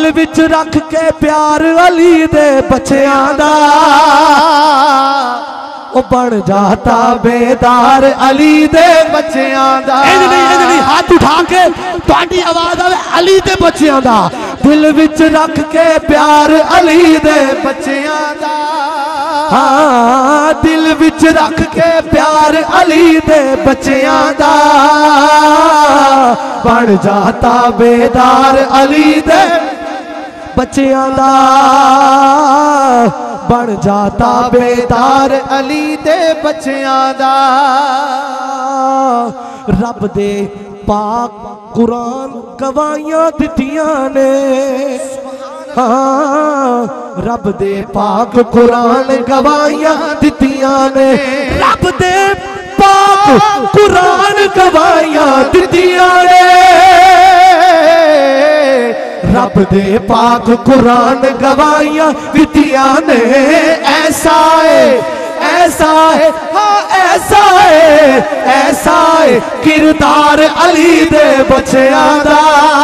विच रख के प्यार अली दे बच्चियां दा ओ बन जाता बेदार अली दे बच्चियां दा। नहीं हाथ उठा के तुहाडी आवाज आवे अली दे बच्चियां दा। दिल विच रख के प्यार अली दे बच्चियां दा। हाँ दिल विच रख के प्यार अली दे बच्चियां दा बन जाता बेदार अली दे बच्चियां दा बन जाता बेदार अली दे बच्चियां दा। रब दे पाक कुरान गवाहियां दित्तियां ने। हाँ रब दे पाक कुरान गवाहियां दित्तियां ने। रब दे पाक कुरान गवाहियां दित्तियां ने। रब दे पाक कुरान गवाहियां दित्तियां ने। ऐसा है ऐसा है हाँ ऐसा है ऐसा है किरदार अली दे बच्चियां दा।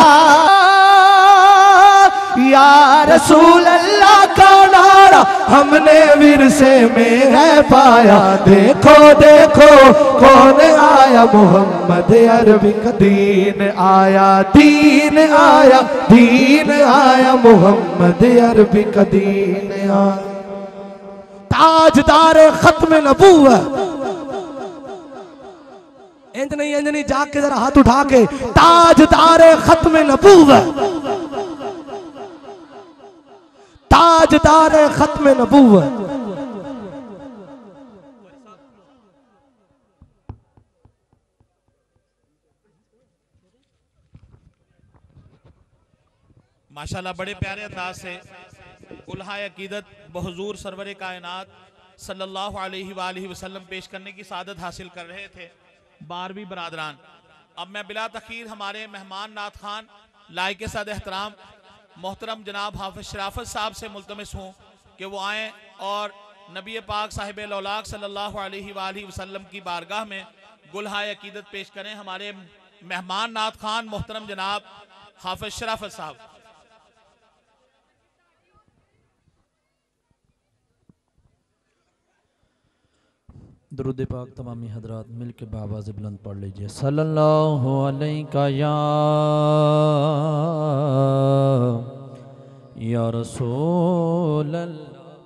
या रसूल अल्लाह का नारा हमने विरसे में है पाया। देखो देखो कौन आया मोहम्मद अरबिक दीन आया दीन आया दीन आया मोहम्मद अरबिक दीन आया। ताजदार खत्म नबूवत इंज नहीं जाके जरा हाथ उठा के ताजदार खत्म नबूवत ताजदार खत्म नबूवत। माशाल्लाह बड़े प्यारे अंदाज से कुल्हाए अकीदत बहुजूर सरवर कायनात सल्लल्लाहु अलैहि वसल्लम पेश करने की सादत हासिल कर रहे थे 12वीं बरादरान। अब मैं बिला तखीर हमारे मेहमान नात खान लायके साद एहतराम मोहतरम जनाब हाफिज शराफत साहब से मुल्तमिस हूँ कि वो आएँ और नबी पाक साहिब लौलाक सल्लल्लाहु अलैहि वसल्लम की बारगाह में गुलहाए अकीदत पेश करें। हमारे मेहमान नात खान मोहतरम जनाब हाफिज शराफत साहब। दुरूद पाक तमामी हजरात मिल के बाबाज़ बुलंद पढ़ लीजिए। सल्लल्लाहु अलैका या रसूल अल्लाह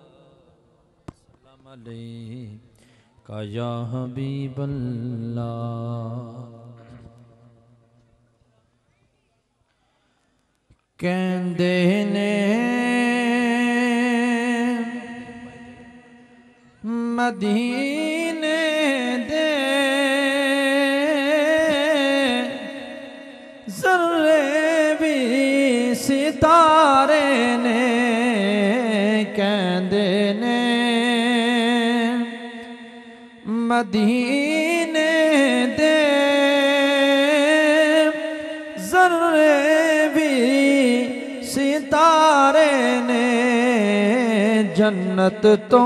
सल्लम अलैका या हबीब अल्लाह। कहंदे ने मदीने दे ज़र्रे भी सितारे ने। कहंदे ने मदीने दे ज़र्रे भी सितारे ने। जन्नत तो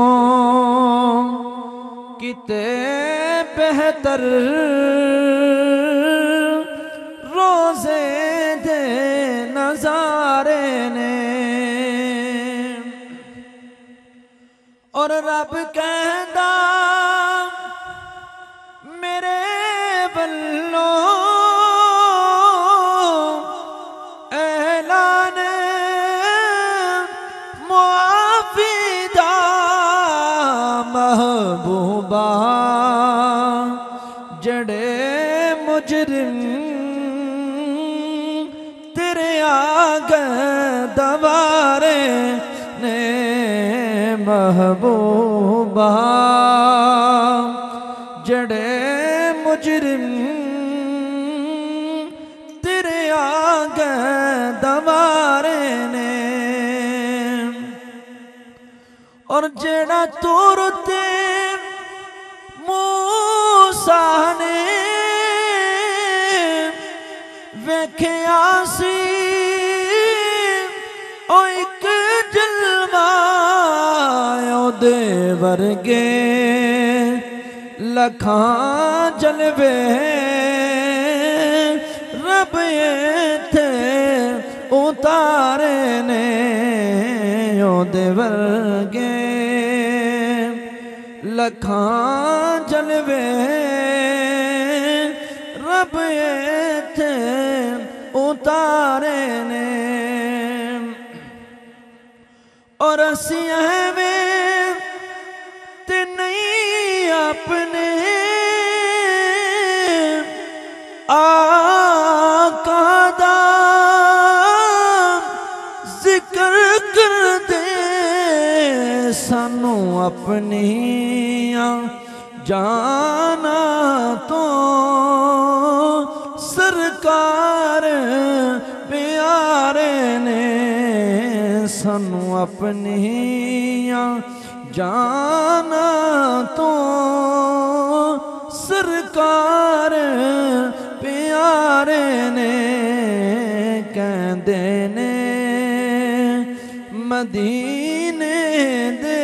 किते बेहतर रोज़े दे नज़ारे ने। और रब कहदा मेरे बल्लों ऐलान मुआफ़िदा महबूबा जड़े मुजरिम तेरे आगे दवारे ने। महबूबा जड़े मुजरिम तेरे आगे दवारे ने। और जेड़ा तुरते मूसा ने वेख्या सी ओ एक जलवा ओदे वर्गे लखां जलवे रब इत्थे उतारे ने ओदे वर्गे लखां जलवे रब इत्थे उतारे ने और असी एवें ते नहीं अपने आका दा जिक्र कर दे सानू अपनियां जाना तो सरकार प्यारे ने सानू अपनियां जाना तो सरकार प्यारे ने कहंदे ने मदीने दे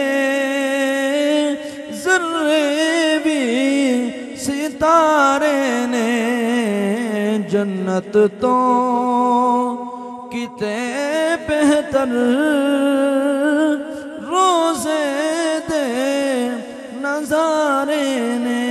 जर्रे भी सितारे ने जन्नत तो किते बेहतर रोज़े दे नज़ारे ने